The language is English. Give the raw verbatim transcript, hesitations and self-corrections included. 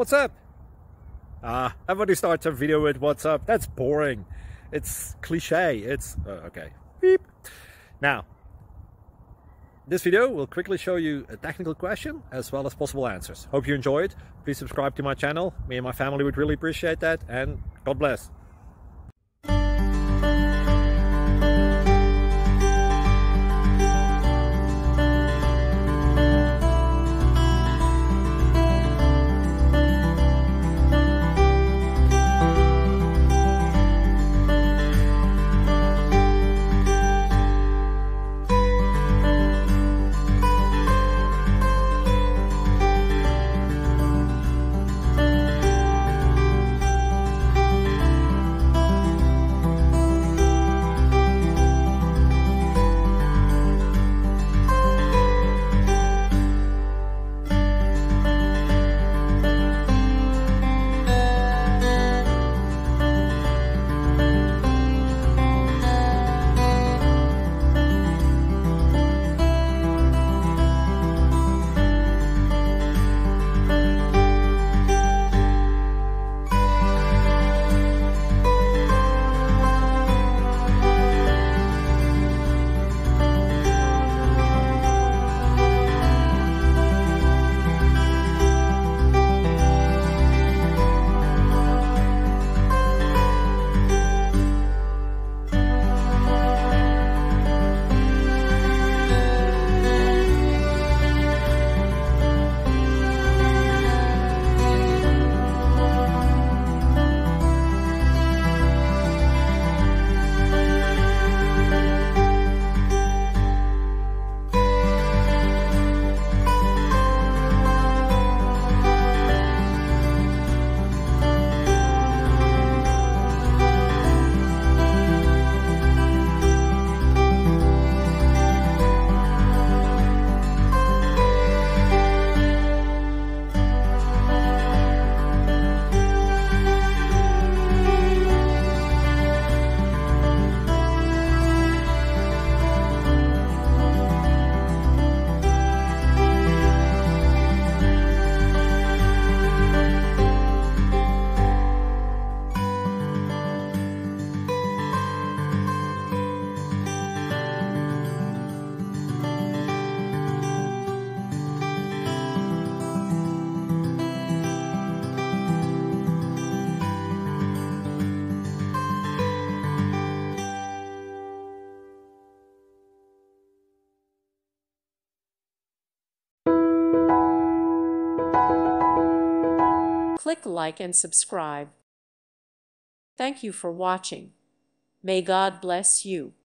what's up? Ah, everybody starts a video with what's up. That's boring. It's cliche. It's, uh, okay. Beep. Now, this video will quickly show you a technical question as well as possible answers. Hope you enjoy it. Please subscribe to my channel. Me and my family would really appreciate that, and God bless. Click like and subscribe. Thank you for watching. May God bless you.